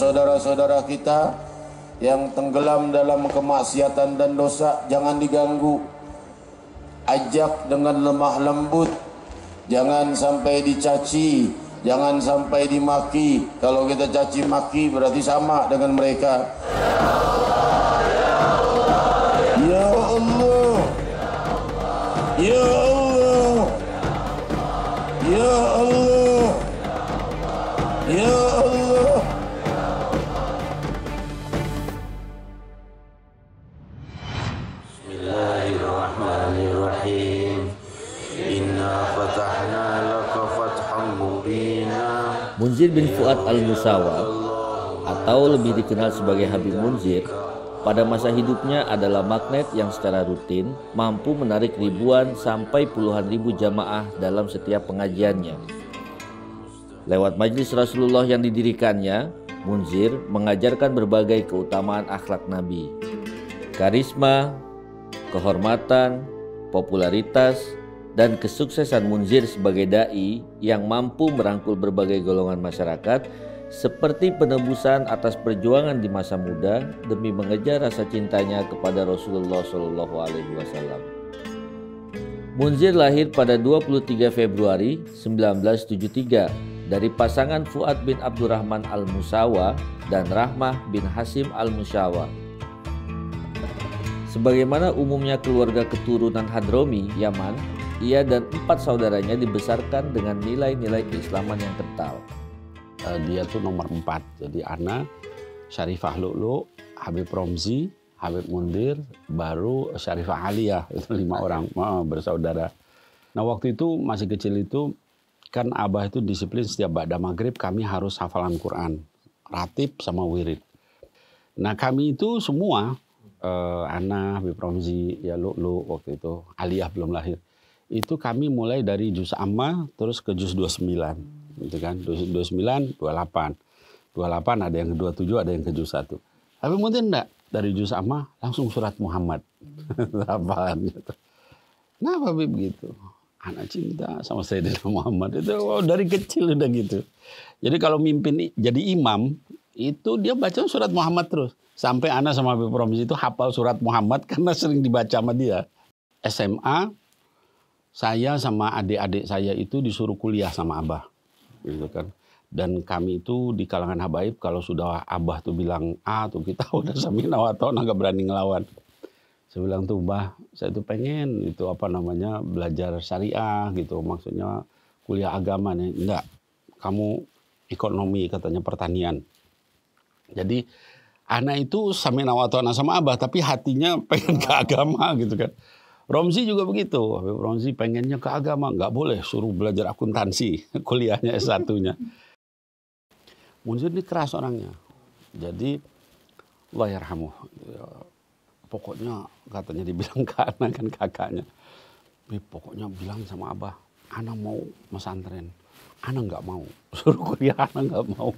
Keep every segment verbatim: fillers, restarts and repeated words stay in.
saudara-saudara kita yang tenggelam dalam kemaksiatan dan dosa, jangan diganggu. Ajak dengan lemah lembut, jangan sampai dicaci, jangan sampai dimaki. Kalau kita caci maki berarti sama dengan mereka. Ya Allah, Ya Allah, Ya Allah, Ya Allah. Bismillahirrahmanirrahim. Inna fatahna laka fathan mubina. Munzir bin Fuad al-Musawa, atau lebih dikenal sebagai Habib Munzir, pada masa hidupnya adalah magnet yang secara rutin mampu menarik ribuan sampai puluhan ribu jamaah dalam setiap pengajiannya. Lewat majelis Rasulullah yang didirikannya, Munzir mengajarkan berbagai keutamaan akhlak Nabi, karisma, kehormatan, popularitas, dan kesuksesan Munzir sebagai da'i yang mampu merangkul berbagai golongan masyarakat, seperti penebusan atas perjuangan di masa muda demi mengejar rasa cintanya kepada Rasulullah shallallahu alaihi wasallam. Munzir lahir pada dua puluh tiga Februari seribu sembilan ratus tujuh puluh tiga dari pasangan Fuad bin Abdurrahman al-Musawa dan Rahmah bin Hasim al-Musawa. Sebagaimana umumnya keluarga keturunan Hadromi, Yaman, ia dan empat saudaranya dibesarkan dengan nilai-nilai keislaman yang kental. Dia tuh nomor empat, jadi Ana, Syarifah Lu'lu, Habib Romzi, Habib Munzir, baru Syarifah Aliyah, itu lima orang oh, bersaudara. Nah waktu itu masih kecil itu kan Abah itu disiplin setiap ba'da maghrib kami harus hafalan Quran, ratib sama wirid. Nah kami itu semua, eh, Ana, Habib Romzi, ya Lu'lu waktu itu, Aliyah belum lahir, itu kami mulai dari juz amma terus ke juz dua puluh sembilan. Gitu kan, dua puluh sembilan, dua puluh delapan. dua puluh delapan ada yang ke dua puluh tujuh, ada yang ke juz satu. Tapi mungkin enggak, dari juz amma langsung surat Muhammad. Apaan gitu. Kenapa Habib gitu? Anak cinta sama Sayyidina Muhammad. Itu oh, dari kecil udah gitu. Jadi kalau mimpin jadi imam, itu dia baca surat Muhammad terus. Sampai Ana sama Habib Romzi itu hafal surat Muhammad karena sering dibaca sama dia. S M A, saya sama adik-adik saya itu disuruh kuliah sama Abah. Gitu kan. Dan kami itu di kalangan habaib kalau sudah Abah tuh bilang A tuh kita udah samina wa ta'na nggak berani ngelawan. Saya bilang tuh Bah, saya tuh pengen itu apa namanya belajar syariah gitu, maksudnya kuliah agama nih. Enggak, kamu ekonomi katanya pertanian. Jadi anak itu samina wa ta'na sama Abah tapi hatinya pengen ke agama gitu kan. Romzi juga begitu, Habib Romzi pengennya ke agama, nggak boleh suruh belajar akuntansi, kuliahnya S satu-nya. Munzir ini keras orangnya, jadi Allah yarhamuh. Pokoknya katanya dibilang ke anak kan kakaknya, pokoknya bilang sama Abah, Ana mau pesantren, Ana nggak mau, suruh kuliah Ana nggak mau.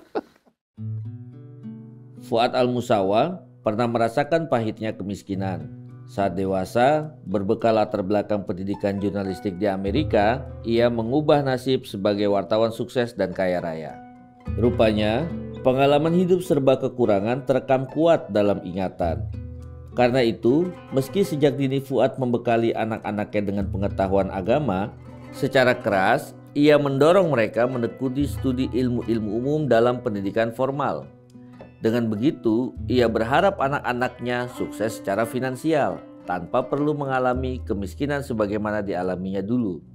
Fuad al-Musawa pernah merasakan pahitnya kemiskinan. Saat dewasa, berbekal latar belakang pendidikan jurnalistik di Amerika, ia mengubah nasib sebagai wartawan sukses dan kaya raya. Rupanya, pengalaman hidup serba kekurangan terekam kuat dalam ingatan. Karena itu, meski sejak dini Fuad membekali anak-anaknya dengan pengetahuan agama, secara keras ia mendorong mereka menekuni studi ilmu-ilmu umum dalam pendidikan formal. Dengan begitu, ia berharap anak-anaknya sukses secara finansial tanpa perlu mengalami kemiskinan sebagaimana dialaminya dulu.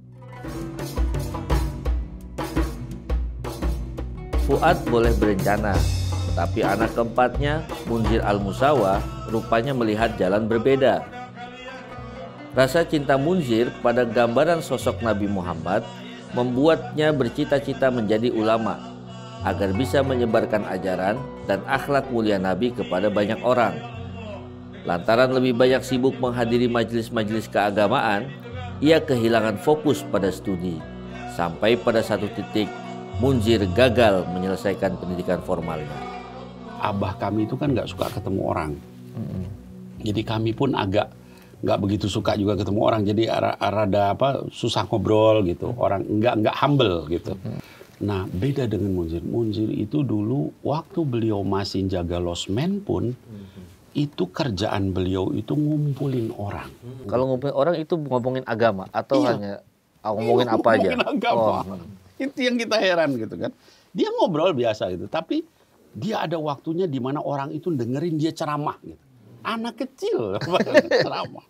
Fuad boleh berencana, tetapi anak keempatnya, Munzir al-Musawa, rupanya melihat jalan berbeda. Rasa cinta Munzir pada gambaran sosok Nabi Muhammad membuatnya bercita-cita menjadi ulama, agar bisa menyebarkan ajaran dan akhlak mulia Nabi kepada banyak orang. Lantaran lebih banyak sibuk menghadiri majelis-majelis keagamaan, ia kehilangan fokus pada studi. Sampai pada satu titik, Munzir gagal menyelesaikan pendidikan formalnya. Abah kami itu kan nggak suka ketemu orang. Mm-hmm. Jadi kami pun agak nggak begitu suka juga ketemu orang. Jadi rada apa susah ngobrol gitu. Mm-hmm. Orang nggak nggak humble gitu. Mm-hmm. Nah, beda dengan Munzir. Munzir itu dulu waktu beliau masih jaga losmen pun, hmm. itu kerjaan beliau itu ngumpulin orang. Hmm. Kalau ngumpulin orang itu ngomongin agama atau iya. hanya ngomongin iya, apa aja? Ngomongin agama. Oh. Itu yang kita heran gitu kan. Dia ngobrol biasa gitu, tapi dia ada waktunya di mana orang itu dengerin dia ceramah gitu. Anak kecil ceramah.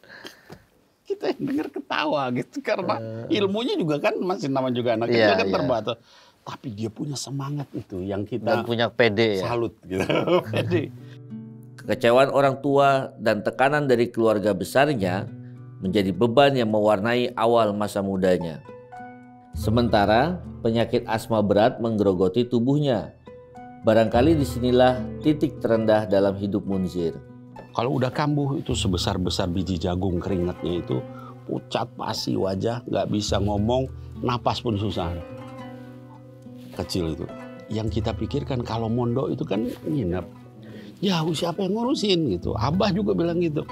Kita yang dengar ketawa gitu karena uh, ilmunya juga kan masih nama juga anak kecil iya, kan iya. terbatas. Tapi dia punya semangat itu yang kita dan punya pede salut ya. Gitu. Pede. Kekecewaan orang tua dan tekanan dari keluarga besarnya menjadi beban yang mewarnai awal masa mudanya. Sementara penyakit asma berat menggerogoti tubuhnya. Barangkali disinilah titik terendah dalam hidup Munzir. Kalau udah kambuh itu sebesar-besar biji jagung keringatnya itu pucat pasi wajah, nggak bisa ngomong, napas pun susah. Kecil itu. Yang kita pikirkan kalau mondok itu kan nginep. Ya siapa yang ngurusin gitu. Abah juga bilang gitu.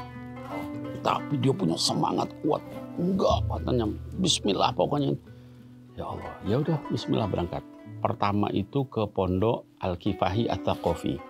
Tapi dia punya semangat kuat. Enggak katanya. Bismillah pokoknya. Ya Allah. Ya udah Bismillah berangkat. Pertama itu ke pondok Al-Kifahi At-Taqafi.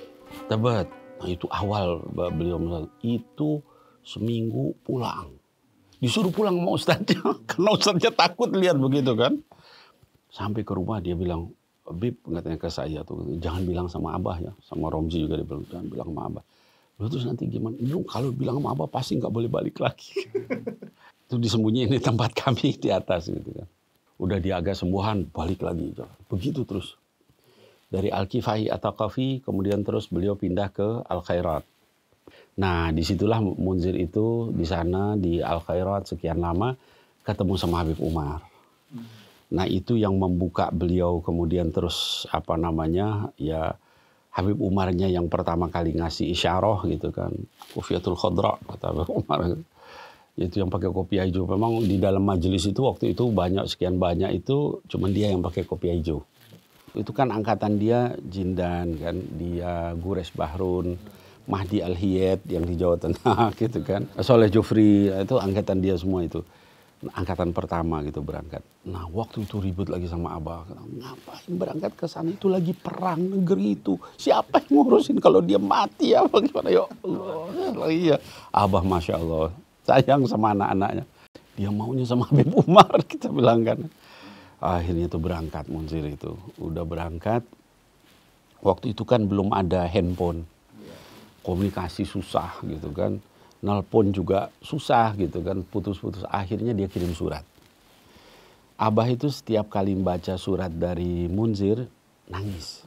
Tebet. Nah, itu awal beliau itu seminggu pulang. Disuruh pulang sama ustadznya. Karena ustadznya takut lihat begitu kan. Sampai ke rumah dia bilang, Bib katanya ke saya tuh, jangan bilang sama Abah ya. Sama Romzi juga dia bilang, jangan bilang sama Abah. Lalu terus nanti gimana? Lu kalau bilang sama Abah pasti nggak boleh balik lagi. Itu disembunyiin di tempat kami di atas gitu kan. Udah dia agak sembuhan, balik lagi. Begitu terus. Dari Al-Kifahi At-Taqafi, kemudian terus beliau pindah ke Al-Khairat. Nah, disitulah Munzir itu di sana di Al-Khairat sekian lama ketemu sama Habib Umar. Nah, itu yang membuka beliau kemudian terus apa namanya ya Habib Umarnya yang pertama kali ngasih isyarah gitu kan. Kufiyatul Khadra kata Habib Umar. Itu yang pakai kopi hijau. Memang di dalam majelis itu waktu itu banyak sekian banyak itu cuman dia yang pakai kopi hijau. Itu kan angkatan dia Jindan kan, dia Gures Bahrun, Mahdi Al-Hiyed yang di Jawa Tengah gitu kan. Soleh Jufri itu angkatan dia semua itu. Angkatan pertama gitu berangkat. Nah, waktu itu ribut lagi sama Abah. Ngapain berangkat ke sana, itu lagi perang negeri itu. Siapa yang ngurusin kalau dia mati ya bagaimana ya Allah. Iya. Abah Masya Allah sayang sama anak-anaknya. Dia maunya sama Habib Umar kita bilang kan. Akhirnya tuh berangkat Munzir itu. Udah berangkat. Waktu itu kan belum ada handphone. Komunikasi susah gitu kan. Nelpon juga susah gitu kan. Putus-putus. Akhirnya dia kirim surat. Abah itu setiap kali membaca surat dari Munzir, nangis.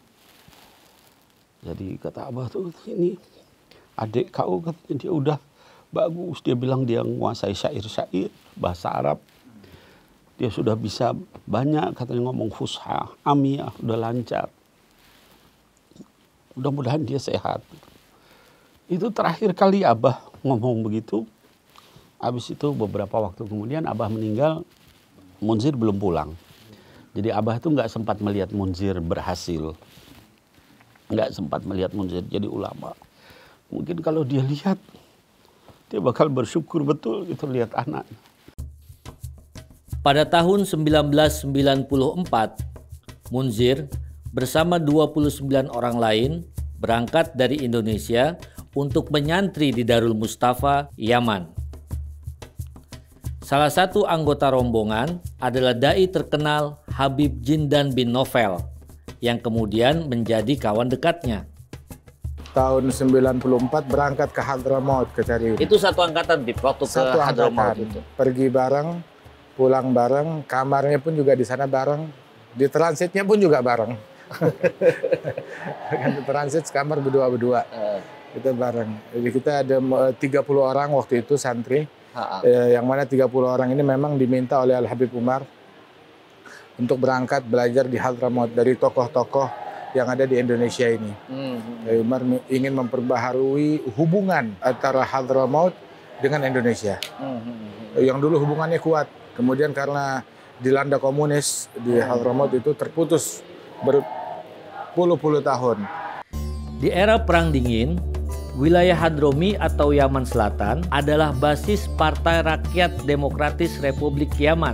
Jadi kata Abah tuh, ini adik kau katanya dia udah bagus. Dia bilang dia menguasai syair-syair, bahasa Arab. Dia sudah bisa banyak katanya ngomong fusha, amiyah, udah lancar. Mudah-mudahan dia sehat. Itu terakhir kali Abah ngomong begitu. Habis itu beberapa waktu kemudian Abah meninggal, Munzir belum pulang. Jadi Abah itu nggak sempat melihat Munzir berhasil. Nggak sempat melihat Munzir jadi ulama. Mungkin kalau dia lihat, dia bakal bersyukur betul gitu lihat anaknya. Pada tahun seribu sembilan ratus sembilan puluh empat, Munzir bersama dua puluh sembilan orang lain berangkat dari Indonesia untuk menyantri di Darul Mustafa, Yaman. Salah satu anggota rombongan adalah dai terkenal Habib Jindan bin Novel yang kemudian menjadi kawan dekatnya. Tahun sembilan puluh empat berangkat ke Hadramaut ke cari. Itu satu angkatan Bib, waktu satu ke Hadramaut itu. Pergi bareng, pulang bareng, kamarnya pun juga di sana bareng, di transitnya pun juga bareng. Kan di transit kamar berdua-berdua. Uh. Kita bareng. Jadi kita ada tiga puluh orang waktu itu santri. Eh, yang mana tiga puluh orang ini memang diminta oleh Al-Habib Umar untuk berangkat belajar di Hadramaut dari tokoh-tokoh yang ada di Indonesia ini. Mm-hmm. Umar ingin memperbaharui hubungan antara Hadramaut dengan Indonesia. Mm-hmm. Yang dulu hubungannya kuat, kemudian karena dilanda komunis di Hadramaut itu terputus berpuluh-puluh tahun. Di era Perang Dingin, wilayah Hadromi atau Yaman Selatan adalah basis Partai Rakyat Demokratis Republik Yaman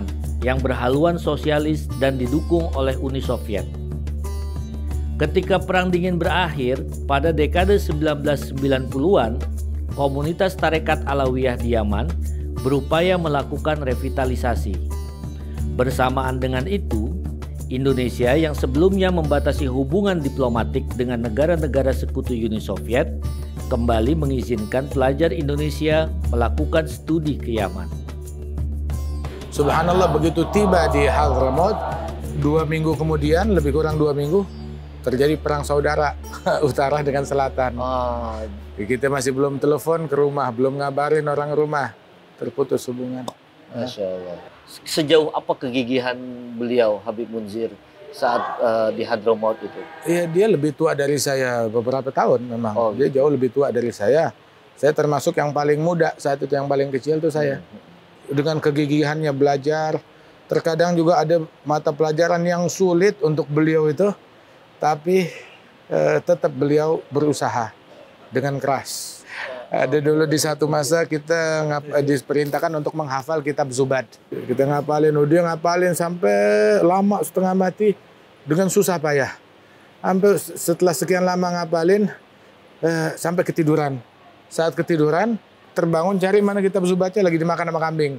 yang berhaluan sosialis dan didukung oleh Uni Soviet. Ketika Perang Dingin berakhir pada dekade seribu sembilan ratus sembilan puluhan, komunitas Tarekat Alawiyah di Yaman berupaya melakukan revitalisasi. Bersamaan dengan itu, Indonesia yang sebelumnya membatasi hubungan diplomatik dengan negara-negara sekutu Uni Soviet kembali mengizinkan pelajar Indonesia melakukan studi ke Yaman. Subhanallah, begitu tiba di Hadramaut, dua minggu kemudian, lebih kurang dua minggu, terjadi perang saudara utara dengan selatan. Oh. Kita masih belum telepon ke rumah, belum ngabarin orang rumah, terputus hubungan. Masya Allah. Sejauh apa kegigihan beliau Habib Munzir saat uh, di Hadramaut itu? Iya, dia lebih tua dari saya beberapa tahun memang. Oh, dia jauh lebih tua dari saya. Saya termasuk yang paling muda saat itu, yang paling kecil itu saya. Hmm. Dengan kegigihannya belajar, terkadang juga ada mata pelajaran yang sulit untuk beliau itu. Tapi eh, tetap beliau berusaha dengan keras. Ada dulu di satu masa kita ngap, eh, diperintahkan untuk menghafal kitab Zubad. Kita ngapalin, dia ngapalin sampai lama setengah mati dengan susah payah. Sampai setelah sekian lama ngapalin eh, sampai ketiduran. Saat ketiduran terbangun cari mana kitab Zubadnya, lagi dimakan sama kambing.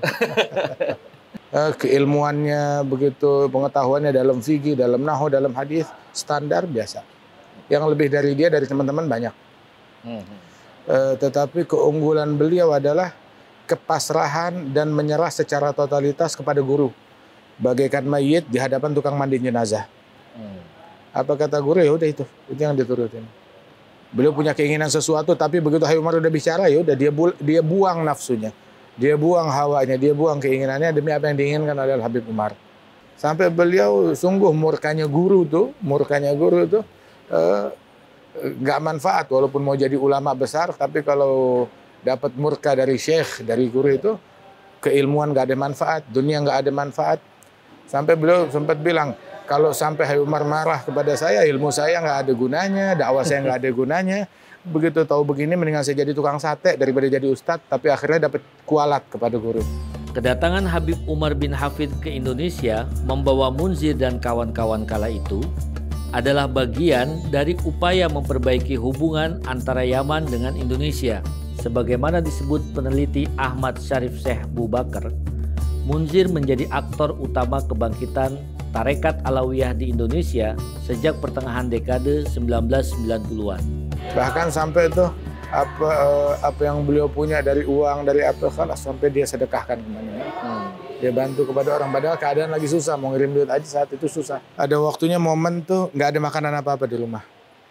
Keilmuannya begitu, pengetahuannya dalam fikih, dalam nahwu, dalam hadis standar biasa. Yang lebih dari dia, dari teman-teman banyak. Hmm. Uh, tetapi keunggulan beliau adalah kepasrahan dan menyerah secara totalitas kepada guru, bagaikan mayit di hadapan tukang mandi jenazah. Hmm. Apa kata guru, ya udah itu, itu yang diturutin. Beliau punya keinginan sesuatu, tapi begitu Hayy Umar udah bicara, ya udah dia bu dia buang nafsunya. Dia buang hawanya, dia buang keinginannya demi apa yang diinginkan oleh Habib Umar. Sampai beliau sungguh murkanya guru tuh, murkanya guru tuh nggak uh, manfaat. Walaupun mau jadi ulama besar, tapi kalau dapat murka dari syekh, dari guru itu, keilmuan nggak ada manfaat, dunia nggak ada manfaat. Sampai beliau sempat bilang, kalau sampai Hayy Umar marah kepada saya, ilmu saya nggak ada gunanya, dakwah saya nggak ada gunanya. Begitu tahu begini, mendingan saya jadi tukang sate daripada jadi ustadz, tapi akhirnya dapat kualat kepada guru. Kedatangan Habib Umar bin Hafid ke Indonesia membawa Munzir dan kawan-kawan kala itu adalah bagian dari upaya memperbaiki hubungan antara Yaman dengan Indonesia. Sebagaimana disebut peneliti Ahmad Syarif Syekh Bubakar, Munzir menjadi aktor utama kebangkitan Tarekat Alawiyah di Indonesia sejak pertengahan dekade seribu sembilan ratus sembilan puluhan. Bahkan sampai itu apa apa yang beliau punya dari uang, dari apa, kalah sampai dia sedekahkan kemana-mana. Hmm. Dia bantu kepada orang, padahal keadaan lagi susah, mau ngirim duit aja saat itu susah. Ada waktunya momen tuh nggak ada makanan apa-apa di rumah.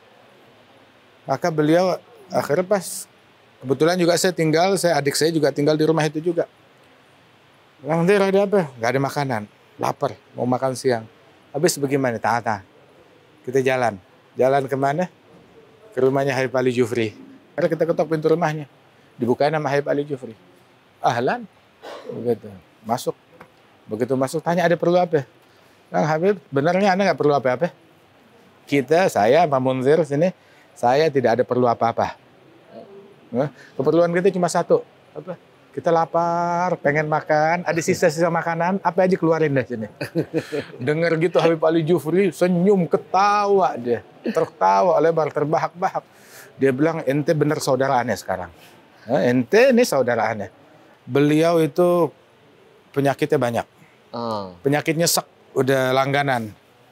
Maka beliau akhirnya pas, kebetulan juga saya tinggal, saya adik saya juga tinggal di rumah itu juga. Bang Dir, ada apa? Nggak ada makanan, lapar, mau makan siang. Habis bagaimana? Tahan-tahan. Kita jalan. Jalan kemana? Ke rumahnya Habib Ali Jufri. Karena kita ketok pintu rumahnya. Dibukain nama Habib Ali Jufri. Ahlan. Begitu. Masuk. Begitu masuk, tanya ada perlu apa? Kang Habib, benarnya Anda nggak perlu apa-apa? Kita, saya, Pak Munzir sini, saya tidak ada perlu apa-apa. Keperluan kita cuma satu. Apa? Kita lapar, pengen makan, ada sisa-sisa makanan, apa aja keluarin deh sini. Dengar gitu Habib Ali Jufri, senyum, ketawa dia. Tertawa lebar, terbahak-bahak. Dia bilang, ente bener saudara aneh sekarang. Ente ini saudara aneh. Beliau itu penyakitnya banyak. Oh. Penyakitnya sek, udah langganan.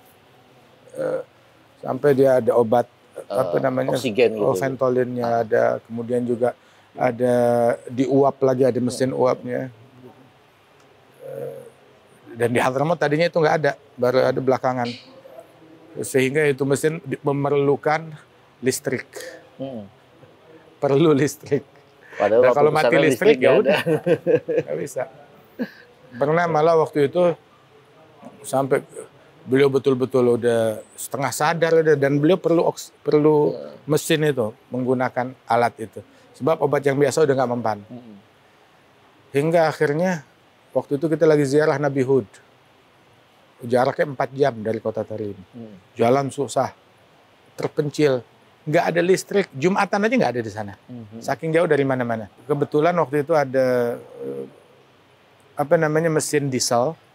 Uh, sampai dia ada obat, uh, apa namanya, oksigen gitu. Ventolinnya ada, kemudian juga ada diuap lagi, ada mesin uapnya. Uh, dan di Hadramaut tadinya itu nggak ada, baru ada belakangan. Sehingga itu mesin memerlukan listrik. Hmm. Perlu listrik. Padahal nah, kalau mati listrik, listrik ya udah nggak bisa. Pernah malah waktu itu sampai beliau betul-betul udah setengah sadar udah, dan beliau perlu oks, perlu mesin itu, menggunakan alat itu. Sebab obat yang biasa udah nggak mempan. Hmm. Hingga akhirnya waktu itu kita lagi ziarah Nabi Hud. Jaraknya empat jam dari kota Tarim. Hmm. Jalan susah, terpencil, nggak ada listrik. Jumatan aja nggak ada di sana. Hmm. Saking jauh dari mana-mana. Kebetulan waktu itu ada apa namanya mesin diesel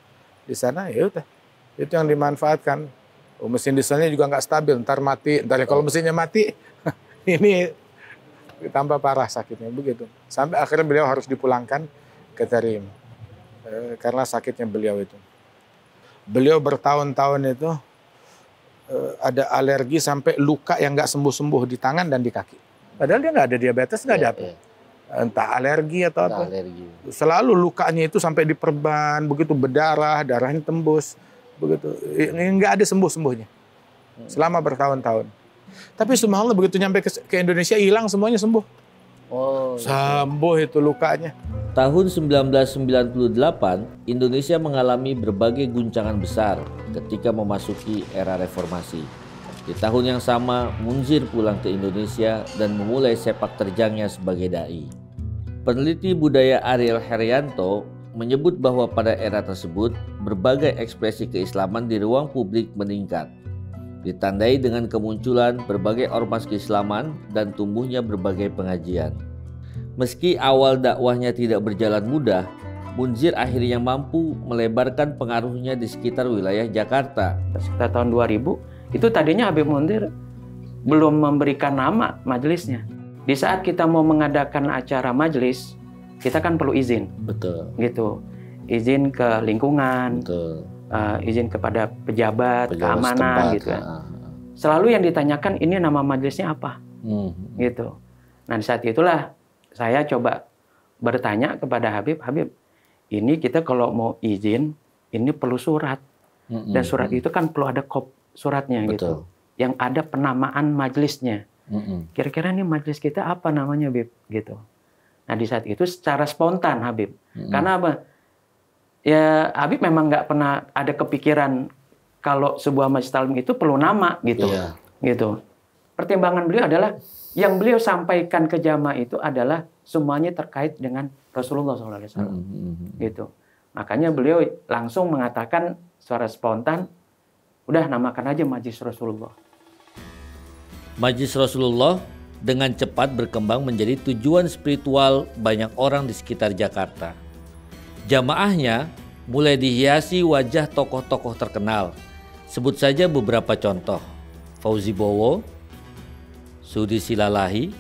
di sana, ya udah. Itu yang dimanfaatkan. Oh, mesin dieselnya juga nggak stabil, ntar mati. Ntar kalau mesinnya mati, ini tambah parah sakitnya begitu. Sampai akhirnya beliau harus dipulangkan ke Tarim eh, karena sakitnya beliau itu. Beliau bertahun-tahun itu eh, ada alergi sampai luka yang nggak sembuh-sembuh di tangan dan di kaki. Padahal dia nggak ada diabetes, nggak ada apa. Entah alergi atau apa. Alergi. Selalu lukanya itu sampai diperban, begitu berdarah, darahnya tembus. Begitu, nggak ada sembuh-sembuhnya selama bertahun-tahun. Tapi subhanallah begitu nyampe ke, ke Indonesia hilang semuanya sembuh. Oh, sembuh itu lukanya. Tahun seribu sembilan ratus sembilan puluh delapan, Indonesia mengalami berbagai guncangan besar ketika memasuki era reformasi. Di tahun yang sama, Munzir pulang ke Indonesia dan memulai sepak terjangnya sebagai dai. Peneliti budaya Ariel Herianto menyebut bahwa pada era tersebut berbagai ekspresi keislaman di ruang publik meningkat, ditandai dengan kemunculan berbagai ormas keislaman dan tumbuhnya berbagai pengajian. Meski awal dakwahnya tidak berjalan mudah, Munzir akhirnya mampu melebarkan pengaruhnya di sekitar wilayah Jakarta. Sekitar tahun dua ribu, itu tadinya Habib Munzir belum memberikan nama majelisnya. Di saat kita mau mengadakan acara majelis, kita kan perlu izin. Betul. Gitu. Izin ke lingkungan, Betul. Uh, izin kepada pejabat, pejabat keamanan setempat, gitu kan. Uh. Selalu yang ditanyakan ini nama majelisnya apa? Hmm. Gitu. Nah, di saat itulah saya coba bertanya kepada Habib, Habib, ini kita kalau mau izin, ini perlu surat. Hmm. Dan surat itu kan perlu ada kop suratnya. Betul. Gitu. Yang ada penamaan majelisnya. Hmm. Kira-kira ini majelis kita apa namanya, Habib? Gitu. Nah, di saat itu secara spontan Habib. Hmm. Karena apa? Ya, Habib memang nggak pernah ada kepikiran kalau sebuah majelis taklim itu perlu nama gitu. Yeah. Gitu. Pertimbangan beliau adalah yang beliau sampaikan ke jamaah itu adalah semuanya terkait dengan Rasulullah shallallahu alaihi wasallam. Hmm. Gitu. Makanya beliau langsung mengatakan secara spontan, udah namakan aja Majelis Rasulullah. Majelis Rasulullah dengan cepat berkembang menjadi tujuan spiritual banyak orang di sekitar Jakarta. Jamaahnya mulai dihiasi wajah tokoh-tokoh terkenal. Sebut saja beberapa contoh. Fauzi Bowo, Sudi Silalahi,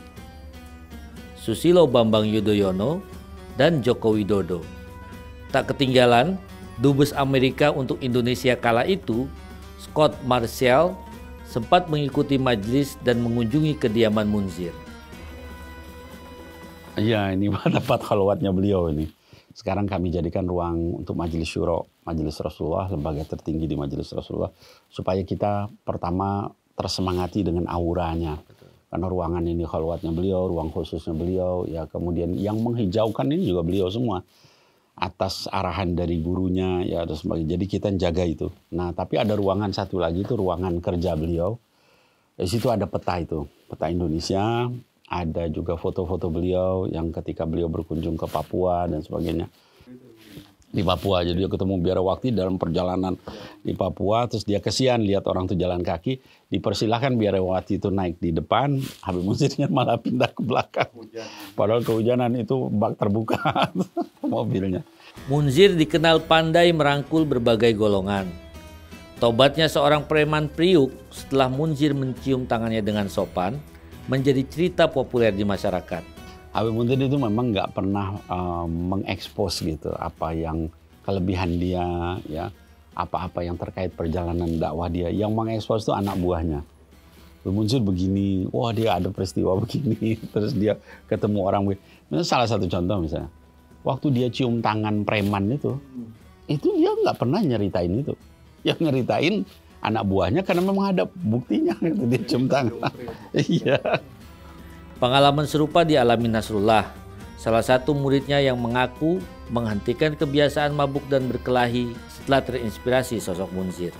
Susilo Bambang Yudhoyono, dan Joko Widodo. Tak ketinggalan, Dubes Amerika untuk Indonesia kala itu, Scott Marshall, sempat mengikuti majelis dan mengunjungi kediaman Munzir. Iya, ini tempat khalwatnya beliau ini. Sekarang kami jadikan ruang untuk majelis syuro, majelis Rasulullah, lembaga tertinggi di majelis Rasulullah, supaya kita pertama tersemangati dengan auranya. Betul. Karena ruangan ini khalwatnya beliau, ruang khususnya beliau, ya kemudian yang menghijaukan ini juga beliau semua. Atas arahan dari gurunya, ya dan sebagainya. Jadi kita jaga itu. Nah, tapi ada ruangan satu lagi itu ruangan kerja beliau. Di situ ada peta itu, peta Indonesia. Ada juga foto-foto beliau yang ketika beliau berkunjung ke Papua dan sebagainya. Di Papua, jadi dia ketemu Biarawati dalam perjalanan di Papua. Terus dia kesian lihat orang itu jalan kaki. Dipersilahkan Biarawati itu naik di depan. Habib Munzirnya malah pindah ke belakang. Padahal kehujanan itu bak terbuka mobilnya. Munzir dikenal pandai merangkul berbagai golongan. Tobatnya seorang preman Priuk setelah Munzir mencium tangannya dengan sopan menjadi cerita populer di masyarakat. Habib Munzir itu memang nggak pernah uh, mengekspos gitu apa yang kelebihan dia, ya apa-apa yang terkait perjalanan dakwah dia. Yang mengekspos itu anak buahnya. Habib Munzir begini, wah dia ada peristiwa begini, terus dia ketemu orang begini. Misalnya salah satu contoh misalnya, waktu dia cium tangan preman itu, itu dia nggak pernah nyeritain itu. Yang nyeritain anak buahnya karena memang ada buktinya gitu, dia cium tangan. Iya. Pengalaman serupa dialami Nasrullah, salah satu muridnya yang mengaku menghentikan kebiasaan mabuk dan berkelahi setelah terinspirasi sosok Munzir.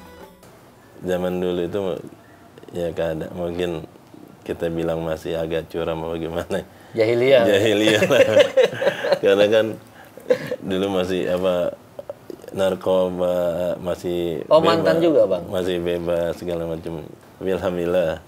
Zaman dulu itu ya keadaan mungkin kita bilang masih agak curam atau gimana. Jahiliyah. Jahiliyah lah. Karena kan dulu masih apa narkoba masih Oh bebas, mantan juga bang? Masih bebas segala macam. Tapi alhamdulillah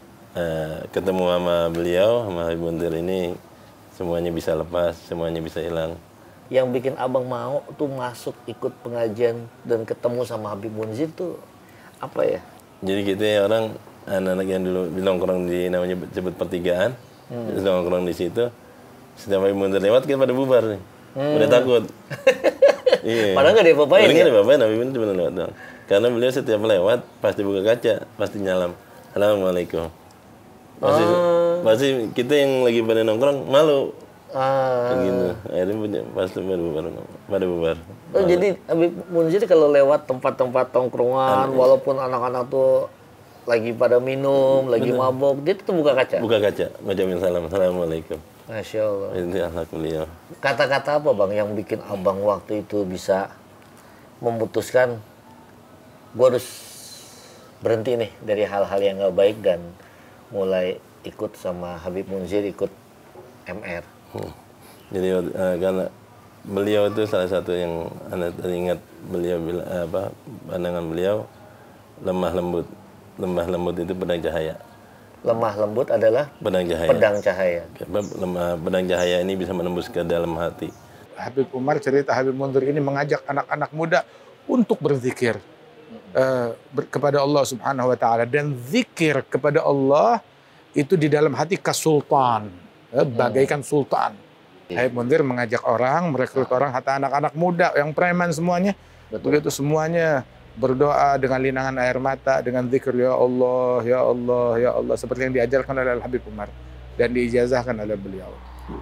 Uh, ketemu sama beliau, sama Habib Munzir ini semuanya bisa lepas, semuanya bisa hilang. yang bikin abang mau tuh masuk ikut pengajian dan ketemu sama Habib Munzir tuh apa ya? Jadi kita ya orang anak-anak yang dulu nongkrong di namanya sebut pertigaan, hmm. nongkrong di situ. Setiap Habib Munzir lewat kita pada bubar nih, hmm. udah takut. Iya. Padahal nggak diapa-apain. Padahal nggak diapa-apain, Habib Munzir cuma lewat doang. Karena beliau setiap lewat pasti buka kaca, pasti nyalam. Assalamualaikum. Pasti, oh. pasti kita yang lagi pada nongkrong malu. Ah. Gitu. Akhirnya pasti pada bubar. Pada bubar. Oh, jadi Habib Munzir kalau lewat tempat-tempat tongkrongan, walaupun anak-anak tuh lagi pada minum, lagi Bener. mabok, dia tuh buka kaca? Buka kaca, ngucapin salam. Assalamualaikum. Masya Allah. Ini akhlak beliau. Kata-kata apa bang yang bikin abang waktu itu bisa memutuskan gue harus berhenti nih dari hal-hal yang gak baik dan mulai ikut sama Habib Munzir, ikut M R? Hmm. Jadi uh, karena beliau itu salah satu yang anda teringat beliau bilang apa pandangan beliau lemah lembut. Lemah lembut itu pedang cahaya. Lemah lembut adalah pedang cahaya. Pedang cahaya. Lemah pedang cahaya ini bisa menembus ke dalam hati. Habib Umar cerita Habib Munzir ini mengajak anak-anak muda untuk berzikir uh, ber, kepada Allah Subhanahu wa taala, dan zikir kepada Allah itu di dalam hati kasultan, uh, bagaikan sultan. Habib Munzir mengajak orang, merekrut orang, hatta anak-anak muda yang preman semuanya. Betul. Begitu semuanya berdoa dengan linangan air mata, dengan zikir ya Allah, ya Allah, ya Allah, seperti yang diajarkan oleh Habib Umar dan diijazahkan oleh beliau.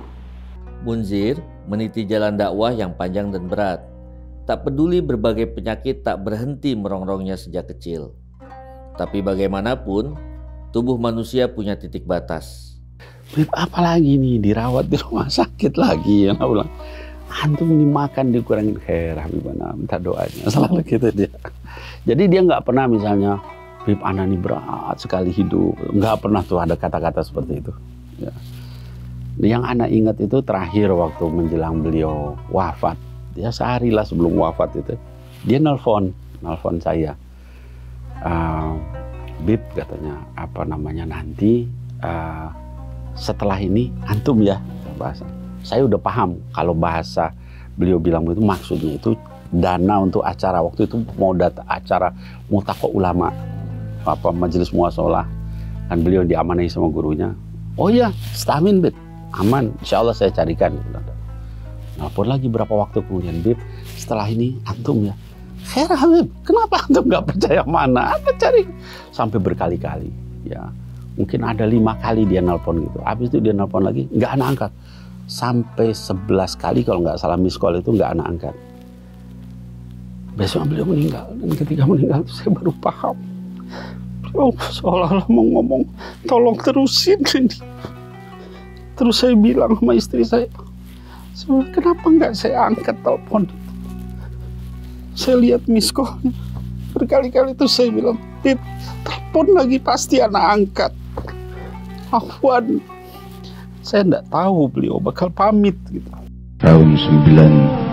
Munzir meniti jalan dakwah yang panjang dan berat. Tak peduli berbagai penyakit tak berhenti merongrongnya sejak kecil. Tapi bagaimanapun, tubuh manusia punya titik batas. Bib, apalagi nih dirawat di rumah sakit lagi, yang bilang antum ini makan dikurangin khair, Habibana minta doanya, selalu gitu dia. Jadi dia nggak pernah misalnya, Bib ana ini berat sekali hidup, nggak pernah tuh ada kata-kata seperti itu. Ya. Yang ana ingat itu terakhir waktu menjelang beliau wafat, dia sehari lah sebelum wafat itu, dia nelfon, nelfon saya, uh, Bib katanya apa namanya nanti. Uh, Setelah ini antum ya bahasa. Saya udah paham kalau bahasa beliau bilang itu maksudnya itu dana untuk acara waktu itu mau data acara multaqo ulama apa majelis muasalah kan beliau diamanahi sama gurunya. Oh ya, stamin Bib, aman, insya Allah saya carikan. Nelfon lagi berapa waktu kemudian, Bib, setelah ini antum ya. Khair Habib, kenapa antum nggak percaya mana? Anda cari sampai berkali-kali ya. Mungkin ada lima kali dia nelpon gitu. Habis itu dia nelpon lagi, nggak anak angkat. Sampai sebelas kali kalau nggak salah miss call itu nggak anak angkat. Besok beliau meninggal. Dan ketika meninggal itu saya baru paham. Beliau seolah-olah mau ngomong, tolong terusin ini. Terus saya bilang sama istri saya, kenapa nggak saya angkat telepon itu? Saya lihat miss call-nya. Berkali-kali itu saya bilang, Bib, telepon lagi pasti anak angkat. Afwan, saya enggak tahu beliau bakal pamit gitu. Tahun sembilan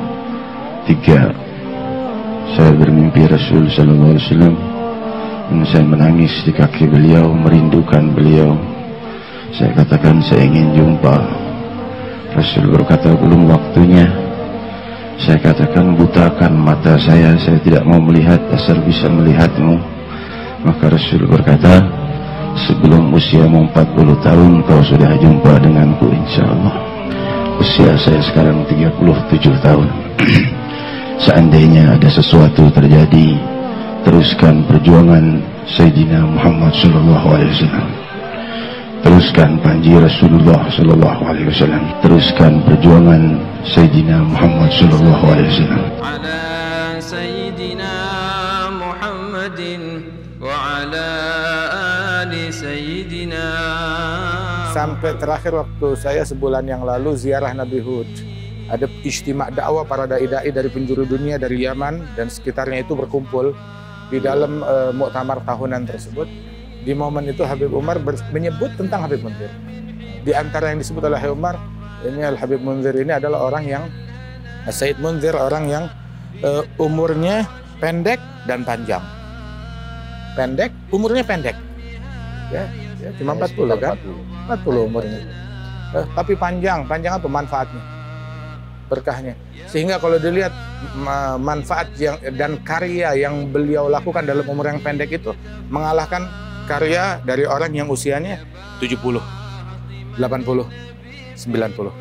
tiga saya bermimpi Rasul Sallallahu Alaihi Wasallam dan saya menangis di kaki beliau, merindukan beliau. Saya katakan saya ingin jumpa. Rasul berkata belum waktunya. Saya katakan butakan mata saya, saya tidak mau melihat asal bisa melihatmu. Maka Rasul berkata, sebelum usiamu empat puluh tahun kau sudah jumpa denganku insya Allah. Usia saya sekarang tiga puluh tujuh tahun. Seandainya ada sesuatu terjadi, teruskan perjuangan Sayyidina Muhammad Sallallahu Alaihi Wasallam. Teruskan panji Rasulullah Sallallahu Alaihi Wasallam. Teruskan perjuangan Sayyidina Muhammad Sallallahu Alaihi Wasallam. Ala Sayyidina Muhammadin wa ala ali Sayyidina. Sampai terakhir waktu saya sebulan yang lalu ziarah Nabi Hud. Ada ijtima' dakwah para dai-dai dari penjuru dunia, dari Yaman dan sekitarnya itu berkumpul di dalam uh, muktamar tahunan tersebut. Di momen itu Habib Umar menyebut tentang Habib Munzir. Di antara yang disebut oleh Habib Umar, ini Al-Habib Munzir ini adalah orang yang, Sayyid Munzir, orang yang uh, umurnya pendek dan panjang. Pendek, umurnya pendek. Ya, ya cuma empat puluh kan? empat puluh umurnya. Uh, tapi panjang, panjang apa manfaatnya? berkahnya. Sehingga kalau dilihat manfaat yang dan karya yang beliau lakukan dalam umur yang pendek itu mengalahkan karya dari orang yang usianya tujuh puluh, delapan puluh, sembilan puluh.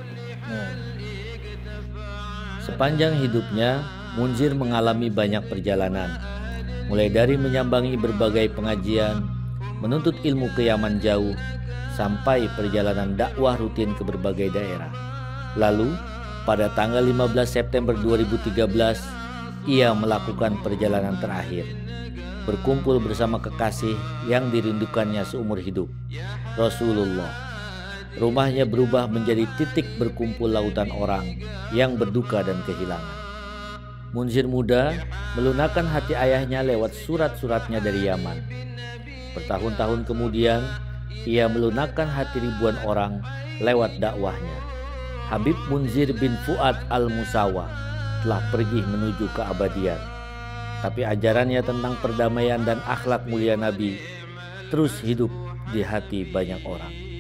Sepanjang hidupnya, Munzir mengalami banyak perjalanan, mulai dari menyambangi berbagai pengajian, menuntut ilmu ke Yaman jauh, sampai perjalanan dakwah rutin ke berbagai daerah. Lalu, pada tanggal lima belas September dua ribu tiga belas, ia melakukan perjalanan terakhir, berkumpul bersama kekasih yang dirindukannya seumur hidup, Rasulullah. Rumahnya berubah menjadi titik berkumpul lautan orang yang berduka dan kehilangan. Munzir muda melunakkan hati ayahnya lewat surat-suratnya dari Yaman. Bertahun-tahun kemudian, ia melunakkan hati ribuan orang lewat dakwahnya. Habib Munzir bin Fuad al-Musawa telah pergi menuju keabadian. Tapi ajarannya tentang perdamaian dan akhlak mulia Nabi terus hidup di hati banyak orang.